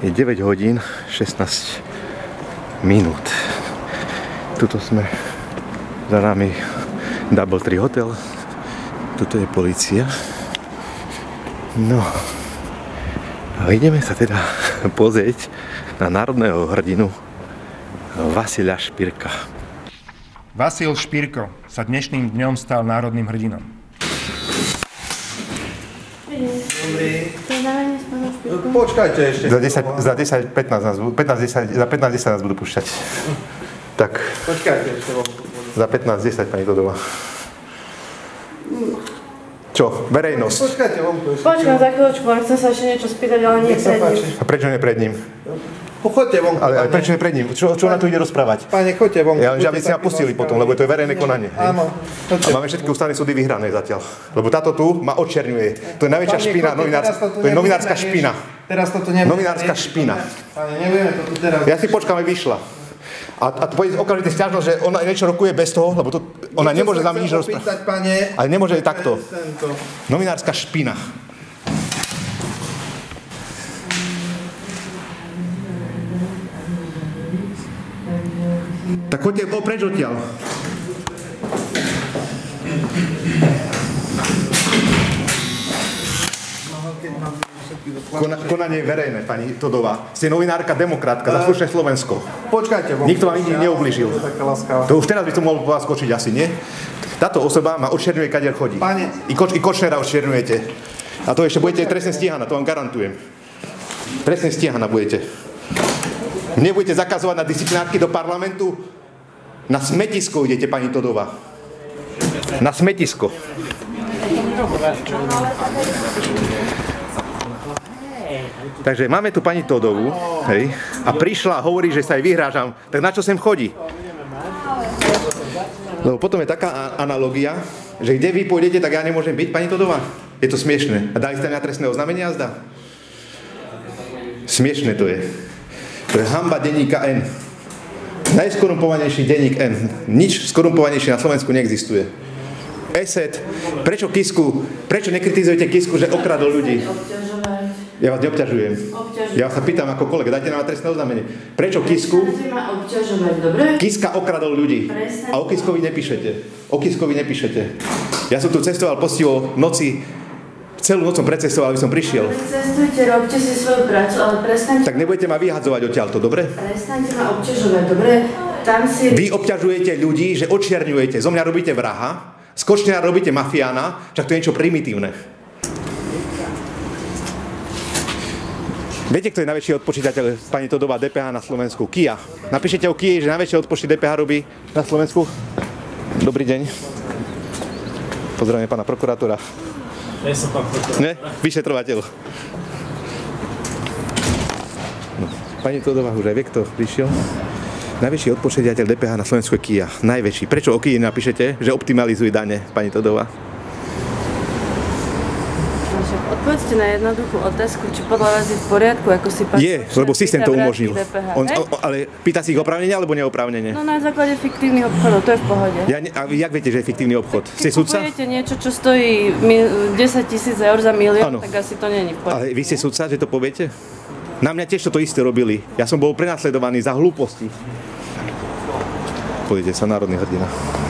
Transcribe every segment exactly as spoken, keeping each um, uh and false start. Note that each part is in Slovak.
Je deväť hodín šestnásť minút. Tuto sme, za nami Double Tree Hotel. Tuto je polícia. No. A ideme sa teda pozrieť na národného hrdinu Vasila Špirka. Vasil Špirko sa dnešným dňom stal národným hrdinom. Dobrý. Počkajte ešte. Za desať, za desať, pätnásť nás budú, pätnásť, desať, za pätnásť, desať nás budú púšťať. Tak. Počkajte ešte. Za pätnásť, desať, pani Todová. Čo? Verejnosť. Počkajte vonku ešte. Počkám za chvíľočku, ale chcem sa ešte niečo spýtať, ale nie pred ním. A prečo nie pred ním? Pochoďte vonku, ale, ale pane. prečo nie pred ním? Čo, čo na to ide rozprávať? Pane, choďte vonku. Ja len, že aby ste ma pustili potom, lebo to je verejné konanie. Áno. A máme všetky ústavné súdy vyhrané zatiaľ. Lebo táto tu ma odčerňuje. To je najväčšia Pane, špina, choďte, novinárska, teraz to je novinárska nebudeme špina. riešiť. Teraz toto nebudeme Novinárska riešiť. špina. Pane, nebudeme to tu teraz. Ja si počkám, aby vyšla. A, a to bude okamžite sťažnosť, že ona niečo rokuje bez toho, lebo to, ona Niečo nemôže sa za mňa nič chcem rozprávať. opýtať, pane. Ale nemôže takto. Tento. Novinárska špina. Tak choďte preč odtiaľ. Kona, konanie je verejné, pani Todová. Ste novinárka, demokratka, za slušné Slovensko. Počkajte vonku. Nikto vám nikdy neublížil. Taká To už teraz by som mohol po vás skočiť asi, nie? Táto osoba ma odčerňuje, kadiaľ chodí. Pane. I, koč, I Kočnera odčerňujete. A to ešte budete trestne stíhaná, to vám garantujem. Trestne stíhaná budete. Mne budete zakazovať na disciplinárky do parlamentu. Na smetisko idete, pani Todová. Na smetisko. Takže máme tu pani Todovú, hej, a prišla a hovorí, že sa jej vyhrážam. Tak na čo sem chodí? Lebo potom je taká analogia, že kde vy pôjdete, tak ja nemôžem byť, pani Todová. Je to smiešné. A dali ste mňa trestné oznámenie, jazda? Smiešné to je. To je hanba denníka N. Najskorumpovanejší denník N. Nič skorumpovanejšie na Slovensku neexistuje. Eset. Prečo Kisku, prečo nekritizujete Kisku, že okradol ľudí? Ja vás neobťažujem. Obťažujem. Ja vás sa pýtam ako kolega, dajte nám trestné oznámenie. Prečo Kisku? Prestaňte ma obťažovať, dobre? Kiska okradol ľudí. Prestaňte. A o Kiskovi nepíšete. O Kiskovi nepíšete. Ja som tu cestoval postivo noci, celú noc som precestoval, aby som prišiel. Cestujte, robte si svoju prácu, ale prestaňte... Tak nebudete ma vyhadzovať odtiaľto, dobre? Prestaňte ma obťažovať, dobre? Tam si... Vy obťažujete ľudí, že odčierňujete. Zo mňa robíte vraha, z Kočnera robíte mafiána, však to je niečo primitívne. Viete, kto je najväčší odpočítateľ, pani Todová, dé pé há na Slovensku? Kia. Napíšete o Kii, že najväčšie odpočty dé pé há robí na Slovensku? Dobrý deň. Pozdravím pána prokurátora. Nie som pán prokurátor. Ne? Vyšetrovateľ. No, pani Todová už aj vie, kto prišiel. Najväčší odpočítateľ dé pé há na Slovensku je Kia. Najväčší. Prečo o Kii napíšete, že optimalizuj dane, pani Todová? Odpovedzte na jednoduchú otázku, či podľa vás je v poriadku, ako si pán... Je, lebo systém to umožnil. dé pé há, On, hej? o, ale pýta si ich oprávnenie alebo neoprávnenie? No na základe fiktívnych obchodov, to je v pohode. Ja ne, a vy jak viete, že je fiktívny obchod? Ste Keď sudca? kupujete niečo, čo stojí mi- desať tisíc eur za milión, Áno. tak asi to nie je v poriadku. Ale vy ste sudca, že to poviete? Na mňa tiež toto isté robili. Ja som bol prenasledovaný za hlúposti. Pozrite sa, národný hrdina.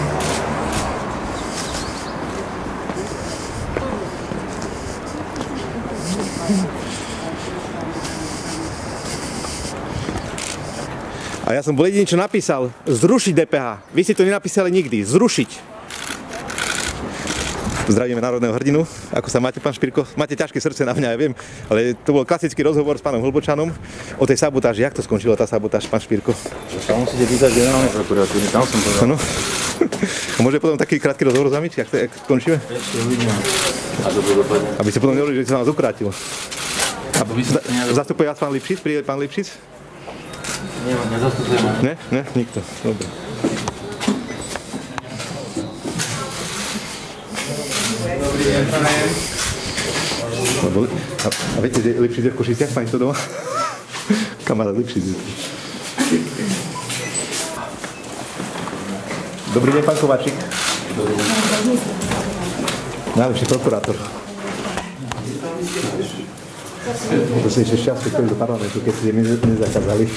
A ja som bol jediný, čo napísal, zrušiť dé pé há. Vy ste to nenapísali nikdy, zrušiť. Zdravíme národného hrdinu. Ako sa máte, pán Špirko? Máte ťažké srdce na mňa, ja viem, ale to bol klasický rozhovor s pánom Hlbočanom o tej sabotáži. Jak to skončilo, tá sabotáž, pán Špirko? To sa musíte pýtať generálnej prokuratúry, tam som povedal. Áno. Môže potom taký krátky rozhovor s vami, či jak, to, jak skončíme? Ešte uvidíme. A to bude dopadne. Aby ste potom nehovorili, že sa vás ukrátil. Aby som to nejak... Zastupuje vás pán Lipšic? Príde pán Lipšic? Nie, nezastupujem. Ne? Ne? Nikto. Dobre. Dobrý deň, pane. A, a viete, že Lipšic je v Košiciach, pani Todová? Kamarát Lipšic. Dobrý deň, pán Kováčik. Dobrý deň. Najlepší prokurátor. To si ešte šťastný chodil do parlamentu, keď si je nezakázali.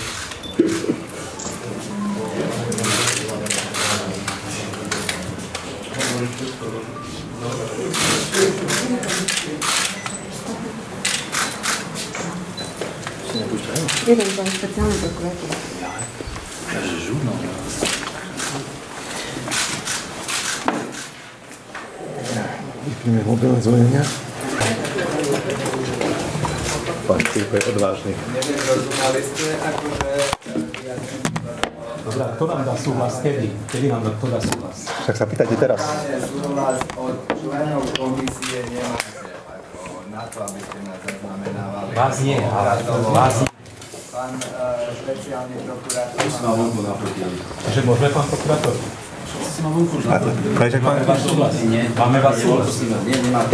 Jeden to je špeciálny prokurátor. Takže žudno. Vypneme mobilné zvonenia. Pán Cíp je odvážny. Nerozumali ste, akože... Dobrá, kto nám dá súhlas? Kedy? Kedy nám dá, kto dá súhlas? Však sa pýtajte teraz. Súhlas od členov komisie nemáte, ako na to, aby ste nás zaznamenávali. Vás nie, ale vás nie. Pán uh, špeciálny prokurátor... Takže môžeme, pán prokurátor? Takže pán... Máme vás súhlas? Máme vás súhlas? Nie, nemáte.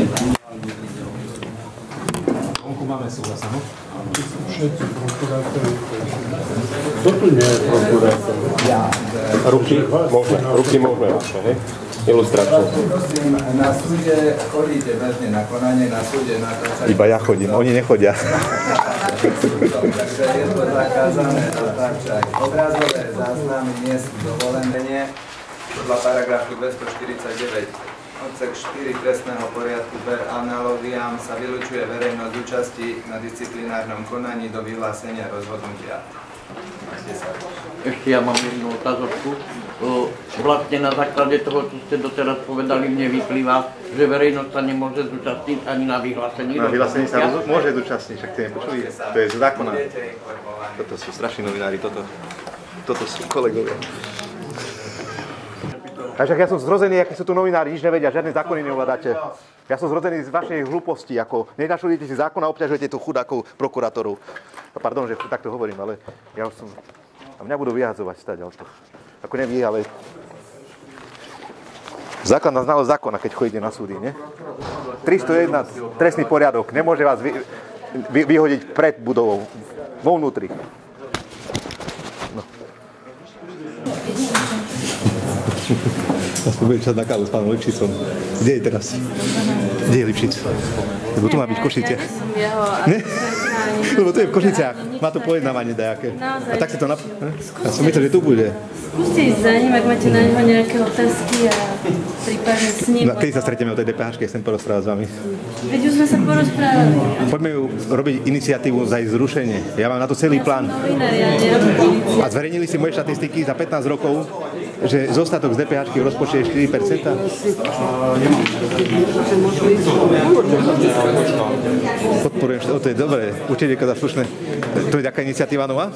Vonku máme súhlas, áno? Všetci prokurátori. Kto tu nie je prokurátor? Ja. Ruky? Môžeme, ruky môžeme vaše, hej? Ilustračne. Prosím, na súde chodíte bežne na konanie, na súde na to sa... Iba ja chodím, oni nechodia. Takže je to zakázané, to tak však. Obrazové záznamy nie sú dovolené. Podľa paragrafu dvestoštyridsaťdeväť odsek štyri trestného poriadku per analogiám sa vylučuje verejnosť účasti na disciplinárnom konaní do vyhlásenia rozhodnutia. Ešte ja mám jednu otázočku. Vlastne na základe toho, čo ste doteraz povedali, mne vyplýva, že verejnosť sa nemôže zúčastniť ani na vyhlásení. Na vyhlásení sa roz... môže zúčastniť, však ste nepočuli. To je z zákona. Toto sú strašní novinári, toto, toto sú kolegovia. Takže ja som zrozený, akí sú tu novinári, nič nevedia, žiadne zákony neovládate. Ja som zrozený z vašej hlúposti, ako nenašudíte si zákon a obťažujete tu chudákov prokurátorov. Pardon, že takto hovorím, ale ja už som... A mňa budú vyhadzovať stať, ale to... Ako nevy, ale... Základná znalosť zákona, keď chodíte na súdy, nie? tristojeden trestný poriadok, nemôže vás vy, vy, vyhodiť pred budovou, vo vnútri. No. Ja som budem čas na kávu s pánom Lipšicom. Kde je teraz? Kde je Lipšic? Lebo tu má byť v Košiciach. Ja som jeho... Ne? Lebo tu je v Košiciach. Má to pojednávanie dajaké. A tak si to nap... Ja som myslel, že tu bude. Skúste ísť za ním, ak máte na neho nejaké otázky a prípadne s ním. No, kedy sa stretieme o tej dé pé háčke, chcem porozprávať s vami. Veď už sme sa porozprávali. Poďme ju robiť iniciatívu za jej zrušenie. Ja mám na to celý plán. A zverejnili si moje štatistiky za pätnásť rokov, že zostatok z dé pé háčky v rozpočte je štyri percentá. Podporujem, to je dobré. Určite, keď slušné. To je taká iniciatíva nová?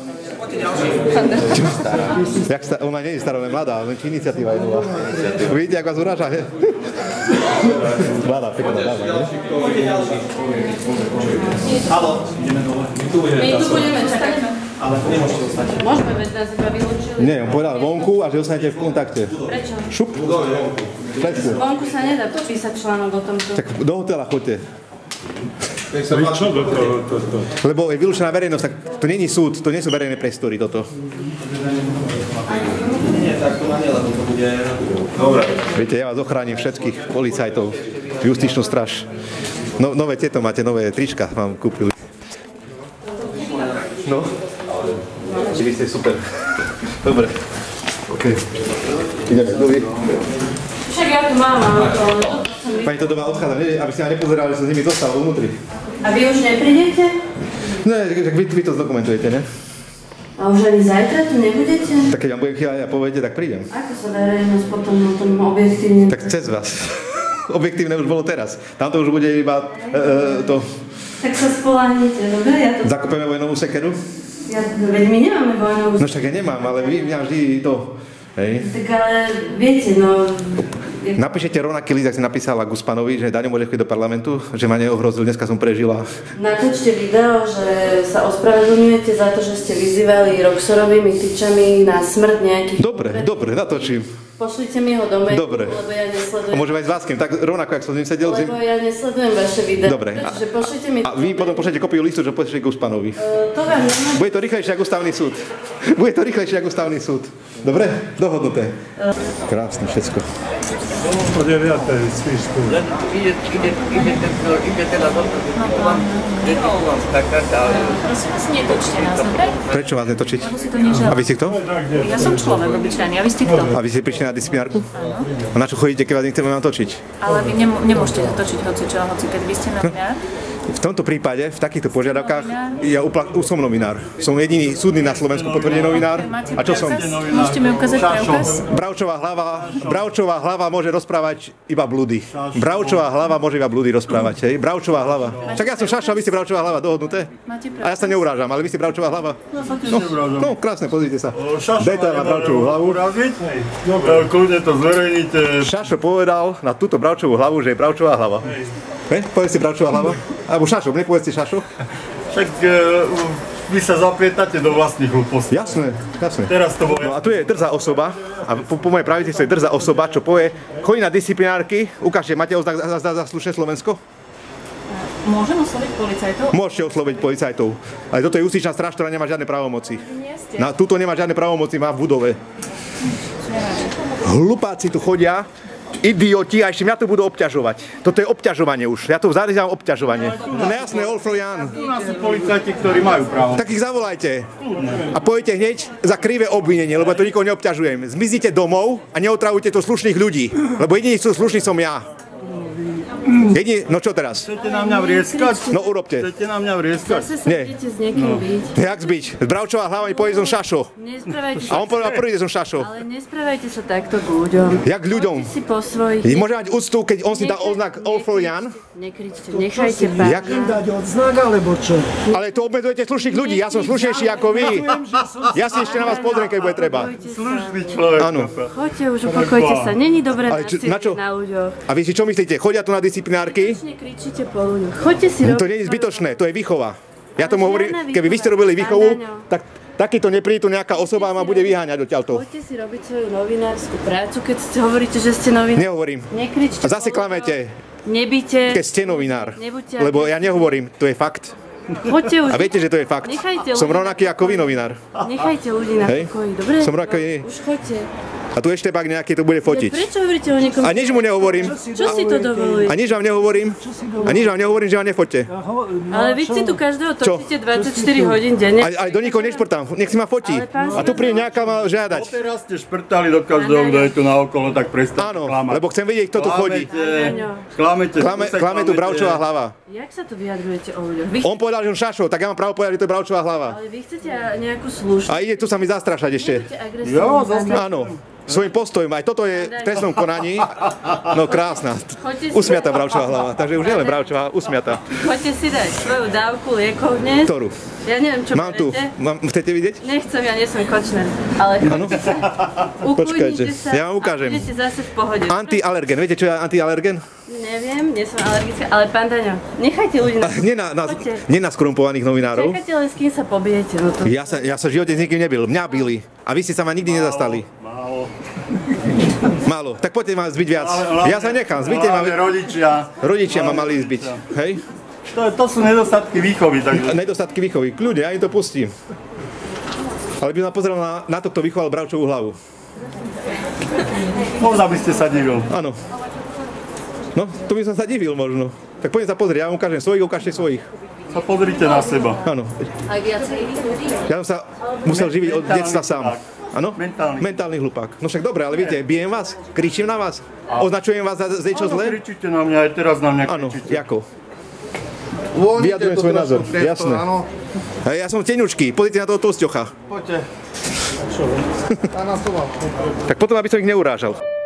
Jak sta- ona nie je stará, len mladá, len iniciatíva je nová. Vidíte, jak vás uráža, he? Mladá, pekná dáma, ne? Haló, ideme dole. My tu budeme My tu budeme čakať. Ale nemôžete ostať. Môžeme, veď nás iba vylúčili. Nie, on povedal vonku a že ostanete v kontakte. Prečo? Šup. Všetko. Vonku sa nedá písať článok o tomto. Tak do hotela choďte. Čo do toho, toto? Lebo je vylúčená verejnosť, tak to nie je súd, to nie sú verejné priestory, toto. Nie, tak to na ne, lebo to bude... Dobre. Viete, ja vás ochránim všetkých policajtov, justičnú straž. No, nové tieto máte, nové trička vám kúpili. No. Vy ste super. Dobre. OK. Ideme, dovi. Však ja tu mám, ale to... Pani to doma odchádza, nie? Aby ste ma nepozerali, že som s nimi dostal vnútri. A vy už neprídete? Ne, vy, vy to zdokumentujete, ne? A už ani zajtra tu nebudete? Tak keď vám budem chýľať a poviete, tak prídem. Ako sa verejnosť potom o tom objektívne... Tak cez vás. Objektívne už bolo teraz. Tam to už bude iba e, to... Tak sa spoláhnite, dobre? Ja to... Zakopeme vojnovú sekeru? Ja, veď my nemáme vojnovú... No však ja nemám, ale vy mňa vždy to... Hej. Tak ale viete, no... Napíšete rovnaký list, ak si napísala Guspanovi, že Daňo môže chodiť do parlamentu, že ma neohrozil, dneska som prežila. Natočte video, že sa ospravedlňujete za to, že ste vyzývali Roxorovými tyčami na smrť nejakých... Dobre, dobre, natočím. Pošlite mi ho do mailu, Dobre. lebo ja nesledujem... A môžem aj s Váskym, tak rovnako, jak som s ním sedel. Lebo ja nesledujem vaše videá. Dobre. Takže pošlite mi... A vy potom pošlete kopiu listu, že pošlete Guspanovi. Uh, to vám nemám. Bude to rýchlejšie ako ústavný súd. Bude to rýchlejšie ako ústavný súd. Dobre? Dohodnuté. Krásne všetko. Po deviatej spíš tu. Len ide, ide, ide, ide teda do toho, že tu vám taká tá... Prosím vás, netočte nás, dobre? Prečo vás netočiť? Lebo si to neželám. A vy si kto? Ja som človek obyčajný, a vy ste kto? A vy ste prišli na disciplinárku? Áno. A na čo chodíte, keď vás nechceme vám točiť? Ale vy nem- nemôžete točiť hoci čo, hoci keď vy ste novinár. V tomto prípade, v takýchto požiadavkách, ja upla- som novinár. Som jediný súdny na Slovensku potvrdený novinár. A čo som? Môžete mi ukázať preukaz? Bravčová hlava, Bravčová hlava môže rozprávať iba blúdy. Bravčová hlava môže iba blúdy rozprávať, hej? Bravčová hlava. Však ja som Šašo a vy ste Bravčová hlava, dohodnuté? A ja sa neurážam, ale vy ste Bravčová hlava. No, no krásne, pozrite sa. Detail na Bravčovú hlavu. Kľudne to zverejnite. Šašo povedal na túto Bravčovú hlavu, že je Bravčová hlava. Hej, povedz si Bravčová hlava? Alebo Šašo, nepovedz si Šašo? Však uh, vy sa zaplietate do vlastných hlúpostí. Jasné, jasné. Teraz to bolo. No a tu je drzá osoba, a po, po mojej pravici je drzá osoba, čo povie, chodí na disciplinárky, ukážte, máte oznak za, za, za slušné Slovensko? Môžem osloviť policajtov? Môžete osloviť policajtov. Ale toto je justičná stráž, ktorá nemá žiadne právomoci. Na túto nemá žiadne právomoci, má v budove. Hlupáci tu chodia, idioti, a ešte mňa tu budú obťažovať. Toto je obťažovanie už. Ja to nazývam obťažovanie. Nejasné, Olfrojan. Tu nás sú policajti, ktorí majú právo. Tak ich zavolajte. A pojete hneď za krivé obvinenie, lebo to nikoho neobťažujem. Zmiznite domov a neotravujte to slušných ľudí. Lebo jediný sú slušný som ja. Jediný, no čo teraz? Chcete na mňa vrieskať? No urobte. Chcete na mňa vrieskať? Zase sa idete s niekým byť. Jak zbyť? Bravčová hlava mi povie, že som Šašo. Nesprávajte A on povedal prvý, že som Šašo. Ale nesprávajte sa takto k ľuďom. Jak k ľuďom? Choďte si po svojich. Môže mať úctu, keď on si dá oznak Olfrojan? Nekričte, nechajte pána. Jak? Dať odznak, alebo čo? Ale to obmedzujete slušných ľudí, ja som slušnejší ako vy. Ja si ešte na vás pozriem, keď bude treba. Slušný človek. Áno. Choďte už, upokojte sa. Není dobré Ale čo- na čo? násiliť na ľuďoch. A vy si čo myslíte? Chodia tu na disciplinárky? Kričíte po ľuďoch. Choďte si robiť. To nie je zbytočné, to je výchova. Ja tomu Ale hovorím, žiadna keby vy ste robili výchova, výchovu, pán Daňo. tak takýto nepríde tu nejaká osoba a ma bude vyháňať odtiaľto. Choďte si robiť svoju novinárskú prácu, keď ste hovoríte, že ste novinár. Nehovorím. Nekričte. A zase po ľuďoch. klamete, Nebite. keď ste novinár. Nebuďte Lebo ja nehovorím, to je fakt. Choďte už. A viete, že to je fakt. Nechajte Som ľudí rovnaký na ako vy, novinár. Nechajte ľudí na Hej. pokoji, dobre? Som rovnaký. Už choďte. A tu ešte pak nejaký to bude fotiť. Prečo hovoríte o niekom? A nič mu nehovorím. Čo si to dovolujete? A nič vám nehovorím. A nič vám nehovorím, že vám nefoťte. Ale vy si tu každého Čo? točíte dvadsaťštyri hodín denne. Ale, ale do nikoho nešportám, nech si ma fotí. Ale pán A tu príde nejaká ma žiadať. Teraz ste šprtali do každého, kto je tu naokolo, tak prestaňte Áno, klamať. lebo chcem vedieť, kto tu chodí. Klamete. Klame, klame tu Bravčová hlava. Jak sa tu vyjadrujete o ľuďoch? Vy On povedal, že on Šašo, tak ja mám právo povedať, že to je Bravčová hlava. Ale vy chcete nejakú službu. A ide tu sa mi zastrašať ešte. Budete agresívni, pán Daňo. Áno, svojím postojom. Aj toto je v trestnom konaní. No krásna. Choďte si- Usmiatá Bravčová hlava. Takže už nielen Bravčová, usmiatá. Choďte si dať svoju dávku liekov dnes. Ktorú? Ja neviem, čo Mám tu. berete. Mám, chcete vidieť? Nechcem, ja nie som Kočner. Ale choďte sa. Počkajte, Ukludnite sa ja vám ukážem. a budete zase v pohode. Antialergen. Viete, čo je antialergen? Neviem, nie som alergická, ale pán Daňo, nechajte ľudí na... Nie na, na, Poďte. nie na skorumpovaných novinárov. Čakajte len, s kým sa pobijete. No to... Ja sa, ja sa v živote s nikým nebil. Mňa bili. A vy ste sa ma nikdy nezastali. Málo. Málo. Tak poďte ma zbiť viac. Ja sa nechám. Zbyte ma. Hlavne rodičia. Rodičia ma mali zbiť. Hej? To, to sú nedostatky výchovy, takže... Nedostatky výchovy. Kľudne, ja im to pustím. Ale by som pozrel na, na to, kto vychoval Bravčovú hlavu. Možno by ste sa divil. Áno. No, to by som sa divil možno. Tak poďme sa pozrieť, ja vám ukážem svojich, ukážte svojich. Sa pozrite na seba. Áno. Aj viacej ľudí? Ja som sa musel živiť od Mentálny detstva sám. hlupák. Áno? Mentálny. Mentálny hlupák. No však dobre, ale viete, bijem vás, kričím na vás, označujem vás za niečo Áno, zlé. kričíte na mňa, aj teraz na mňa Áno, kričíte. ako? Vyjadrujem svoj názor, jasné. Hej, ja som teňučký, pozrite na toho Tosťocha. Poďte. Tak potom, aby som ich neurážal.